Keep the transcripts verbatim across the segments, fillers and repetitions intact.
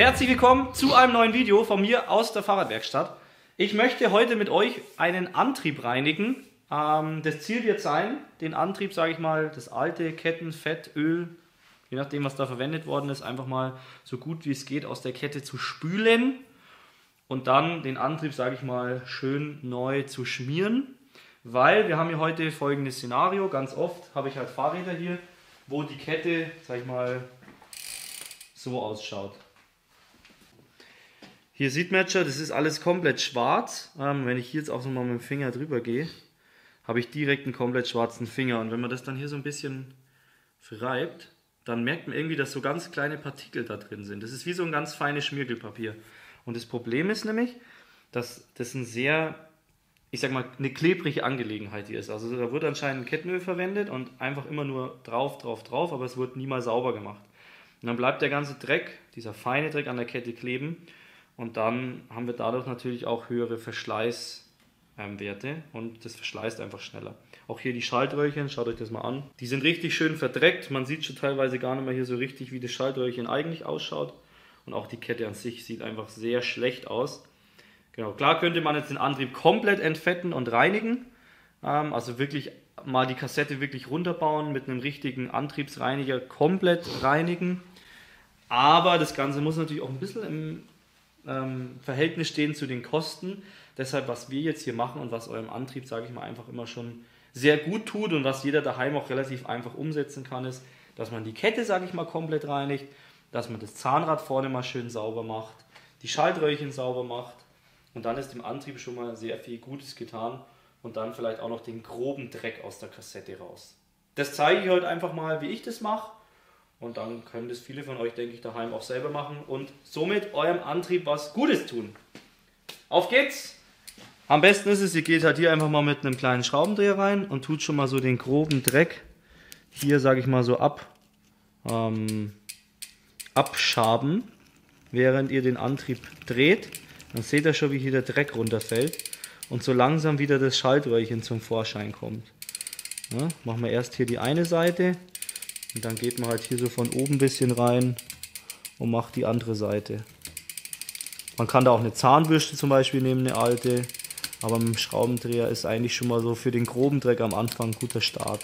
Herzlich willkommen zu einem neuen Video von mir aus der Fahrradwerkstatt. Ich möchte heute mit euch einen Antrieb reinigen. Ähm, das Ziel wird sein, den Antrieb, sage ich mal, das alte Kettenfett, Öl, je nachdem was da verwendet worden ist, einfach mal so gut wie es geht aus der Kette zu spülen und dann den Antrieb, sage ich mal, schön neu zu schmieren. Weil wir haben hier heute folgendes Szenario, ganz oft habe ich halt Fahrräder hier, wo die Kette, sag ich mal, so ausschaut. Hier sieht man schon, das ist alles komplett schwarz. Ähm, wenn ich hier jetzt auch so mal mit dem Finger drüber gehe, habe ich direkt einen komplett schwarzen Finger. Und wenn man das dann hier so ein bisschen verreibt, dann merkt man irgendwie, dass so ganz kleine Partikel da drin sind. Das ist wie so ein ganz feines Schmirgelpapier. Und das Problem ist nämlich, dass das ein sehr, ich sag mal, eine klebrige Angelegenheit hier ist. Also da wird anscheinend Kettenöl verwendet und einfach immer nur drauf, drauf, drauf, aber es wird nie mal sauber gemacht. Und dann bleibt der ganze Dreck, dieser feine Dreck an der Kette kleben. Und dann haben wir dadurch natürlich auch höhere Verschleißwerte und das verschleißt einfach schneller. Auch hier die Schaltröhrchen, schaut euch das mal an. Die sind richtig schön verdreckt. Man sieht schon teilweise gar nicht mehr hier so richtig, wie das Schaltröhrchen eigentlich ausschaut. Und auch die Kette an sich sieht einfach sehr schlecht aus. Genau, klar könnte man jetzt den Antrieb komplett entfetten und reinigen. Also wirklich mal die Kassette wirklich runterbauen, mit einem richtigen Antriebsreiniger komplett reinigen. Aber das Ganze muss natürlich auch ein bisschen im Ähm, Verhältnis stehen zu den Kosten. Deshalb, was wir jetzt hier machen und was eurem Antrieb, sage ich mal, einfach immer schon sehr gut tut und was jeder daheim auch relativ einfach umsetzen kann, ist, dass man die Kette, sage ich mal, komplett reinigt, dass man das Zahnrad vorne mal schön sauber macht, die Schaltröhrchen sauber macht und dann ist dem Antrieb schon mal sehr viel Gutes getan und dann vielleicht auch noch den groben Dreck aus der Kassette raus. Das zeige ich heute einfach mal, wie ich das mache. Und dann können das viele von euch, denke ich, daheim auch selber machen und somit eurem Antrieb was Gutes tun. Auf geht's! Am besten ist es, ihr geht halt hier einfach mal mit einem kleinen Schraubendreher rein und tut schon mal so den groben Dreck hier, sage ich mal, so ab, ähm, abschaben, während ihr den Antrieb dreht. Dann seht ihr schon, wie hier der Dreck runterfällt und so langsam wieder das Schaltröhrchen zum Vorschein kommt. Ja, machen wir erst hier die eine Seite. Und dann geht man halt hier so von oben ein bisschen rein und macht die andere Seite. Man kann da auch eine Zahnbürste zum Beispiel nehmen, eine alte. Aber mit dem Schraubendreher ist eigentlich schon mal so für den groben Dreck am Anfang ein guter Start.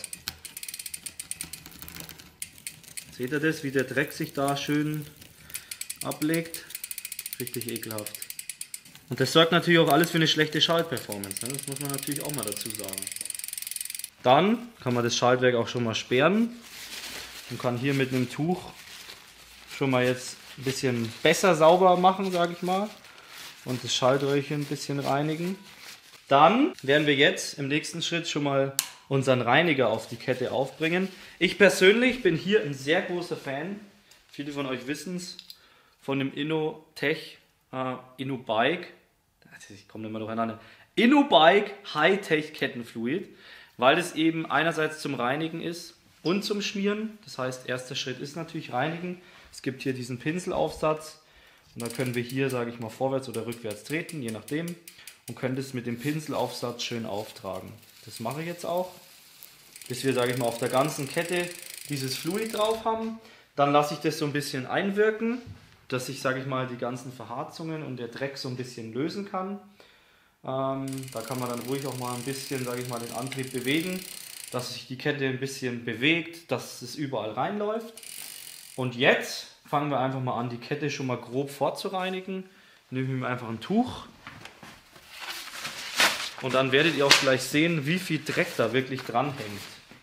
Seht ihr das, wie der Dreck sich da schön ablegt? Richtig ekelhaft. Und das sorgt natürlich auch alles für eine schlechte Schaltperformance. Ne? Das muss man natürlich auch mal dazu sagen. Dann kann man das Schaltwerk auch schon mal sperren. Und kann hier mit einem Tuch schon mal jetzt ein bisschen besser sauber machen, sage ich mal. Und das Schaltröhrchen ein bisschen reinigen. Dann werden wir jetzt im nächsten Schritt schon mal unseren Reiniger auf die Kette aufbringen. Ich persönlich bin hier ein sehr großer Fan, viele von euch wissen es, von dem InnoTech, äh, InnoBike, ich komme nicht mehr durcheinander, InnoBike High-Tech Kettenfluid, weil es eben einerseits zum Reinigen ist, und zum Schmieren. Das heißt, erster Schritt ist natürlich reinigen. Es gibt hier diesen Pinselaufsatz und dann können wir hier, sage ich mal, vorwärts oder rückwärts treten, je nachdem, und können das mit dem Pinselaufsatz schön auftragen. Das mache ich jetzt auch, bis wir, sage ich mal, auf der ganzen Kette dieses Fluid drauf haben. Dann lasse ich das so ein bisschen einwirken, dass ich, sage ich mal, die ganzen Verharzungen und der Dreck so ein bisschen lösen kann. Ähm, da kann man dann ruhig auch mal ein bisschen, sage ich mal, den Antrieb bewegen, dass sich die Kette ein bisschen bewegt, dass es überall reinläuft. Und jetzt fangen wir einfach mal an, die Kette schon mal grob vorzureinigen. Nehmen wir mir einfach ein Tuch. Und dann werdet ihr auch gleich sehen, wie viel Dreck da wirklich dran hängt.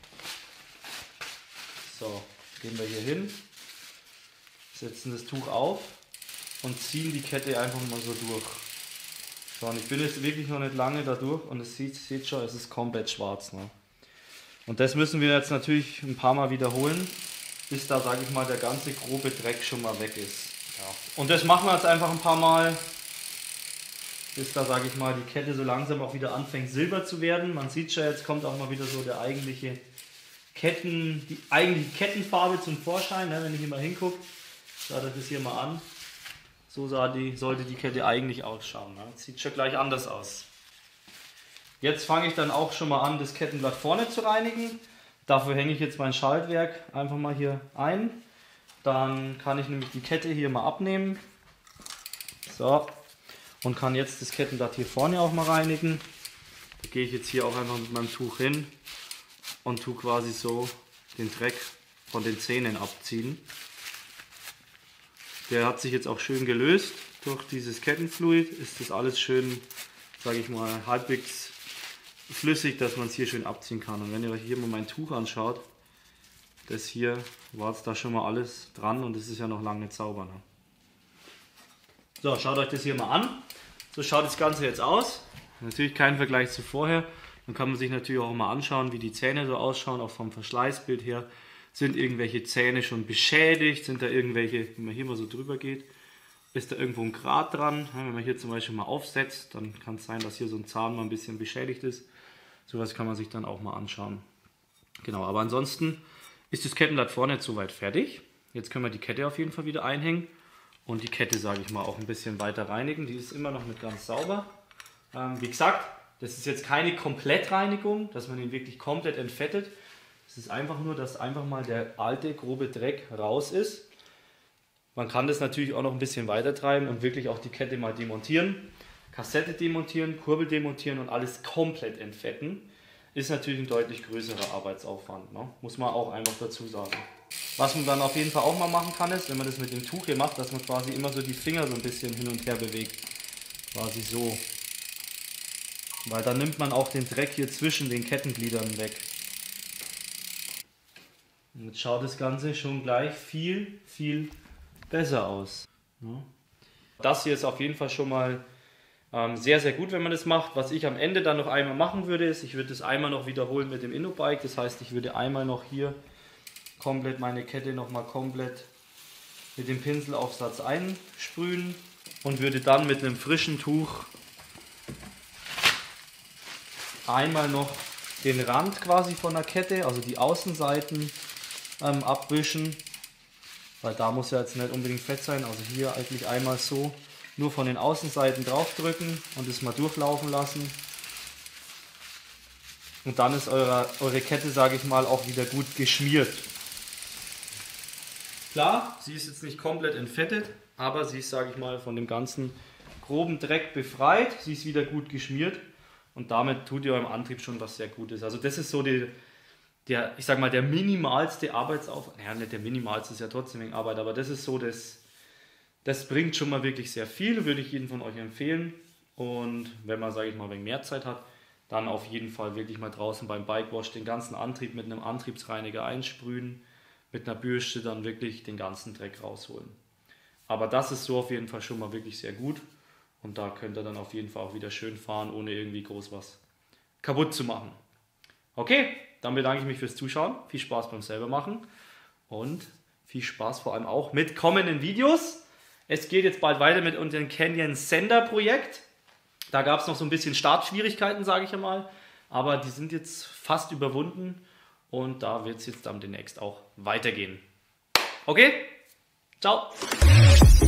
So, gehen wir hier hin, setzen das Tuch auf und ziehen die Kette einfach mal so durch. So, und ich bin jetzt wirklich noch nicht lange da durch und es sieht, seht schon, es ist komplett schwarz. Ne? Und das müssen wir jetzt natürlich ein paar Mal wiederholen, bis da, sage ich mal, der ganze grobe Dreck schon mal weg ist. Ja. Und das machen wir jetzt einfach ein paar Mal, bis da, sage ich mal, die Kette so langsam auch wieder anfängt silber zu werden. Man sieht schon, jetzt kommt auch mal wieder so der eigentliche Ketten, die eigentliche Kettenfarbe zum Vorschein. Ne? Wenn ich hier mal hingucke, schaut euch das hier mal an. So sah die, sollte die Kette eigentlich ausschauen. Ne? Sieht schon gleich anders aus. Jetzt fange ich dann auch schon mal an, das Kettenblatt vorne zu reinigen. Dafür hänge ich jetzt mein Schaltwerk einfach mal hier ein. Dann kann ich nämlich die Kette hier mal abnehmen. So, und kann jetzt das Kettenblatt hier vorne auch mal reinigen. Da gehe ich jetzt hier auch einfach mit meinem Tuch hin und tue quasi so den Dreck von den Zähnen abziehen. Der hat sich jetzt auch schön gelöst. Durch dieses Kettenfluid ist das alles schön, sage ich mal, halbwegs flüssig, dass man es hier schön abziehen kann. Und wenn ihr euch hier mal mein Tuch anschaut, das hier war jetzt da schon mal alles dran und es ist ja noch lange nicht sauber. Ne? So, schaut euch das hier mal an. So schaut das Ganze jetzt aus. Natürlich kein Vergleich zu vorher. Dann kann man sich natürlich auch mal anschauen, wie die Zähne so ausschauen, auch vom Verschleißbild her. Sind irgendwelche Zähne schon beschädigt? Sind da irgendwelche, wenn man hier mal so drüber geht, ist da irgendwo ein Grat dran? Wenn man hier zum Beispiel mal aufsetzt, dann kann es sein, dass hier so ein Zahn mal ein bisschen beschädigt ist. Sowas kann man sich dann auch mal anschauen. Genau, aber ansonsten ist das Kettenblatt vorne jetzt soweit fertig. Jetzt können wir die Kette auf jeden Fall wieder einhängen und die Kette, sage ich mal, auch ein bisschen weiter reinigen. Die ist immer noch nicht ganz sauber. Ähm, wie gesagt, das ist jetzt keine Komplettreinigung, dass man ihn wirklich komplett entfettet. Es ist einfach nur, dass einfach mal der alte, grobe Dreck raus ist. Man kann das natürlich auch noch ein bisschen weiter treiben und wirklich auch die Kette mal demontieren. Kassette demontieren, Kurbel demontieren und alles komplett entfetten. Ist natürlich ein deutlich größerer Arbeitsaufwand, ne? Muss man auch einfach dazu sagen. Was man dann auf jeden Fall auch mal machen kann, ist, wenn man das mit dem Tuch hier macht, dass man quasi immer so die Finger so ein bisschen hin und her bewegt. Quasi so. Weil dann nimmt man auch den Dreck hier zwischen den Kettengliedern weg. Und jetzt schaut das Ganze schon gleich viel, viel besser aus. Das hier ist auf jeden Fall schon mal ähm, sehr, sehr gut, wenn man das macht. Was ich am Ende dann noch einmal machen würde, ist, ich würde das einmal noch wiederholen mit dem InnoBike. Das heißt, ich würde einmal noch hier komplett meine Kette nochmal komplett mit dem Pinselaufsatz einsprühen und würde dann mit einem frischen Tuch einmal noch den Rand quasi von der Kette, also die Außenseiten ähm, abwischen, weil da muss ja jetzt nicht unbedingt fett sein, also hier eigentlich einmal so nur von den Außenseiten drauf drücken und es mal durchlaufen lassen und dann ist eure, eure Kette, sage ich mal, auch wieder gut geschmiert. Klar, sie ist jetzt nicht komplett entfettet, aber sie ist, sage ich mal, von dem ganzen groben Dreck befreit, sie ist wieder gut geschmiert. Und damit tut ihr eurem Antrieb schon was sehr Gutes. Also das ist so die, der, ich sag mal, der minimalste Arbeitsaufwand. Naja, nicht der minimalste, ist ja trotzdem wegen Arbeit, aber das ist so, das, das bringt schon mal wirklich sehr viel, würde ich jedem von euch empfehlen. Und wenn man, sage ich mal, wegen mehr Zeit hat, dann auf jeden Fall wirklich mal draußen beim Bikewash den ganzen Antrieb mit einem Antriebsreiniger einsprühen, mit einer Bürste dann wirklich den ganzen Dreck rausholen. Aber das ist so auf jeden Fall schon mal wirklich sehr gut. Und da könnt ihr dann auf jeden Fall auch wieder schön fahren, ohne irgendwie groß was kaputt zu machen. Okay, dann bedanke ich mich fürs Zuschauen. Viel Spaß beim selber machen und viel Spaß vor allem auch mit kommenden Videos. Es geht jetzt bald weiter mit unserem Canyon Sender Projekt. Da gab es noch so ein bisschen Startschwierigkeiten, sage ich einmal. Aber die sind jetzt fast überwunden und da wird es jetzt dann demnächst auch weitergehen. Okay, ciao.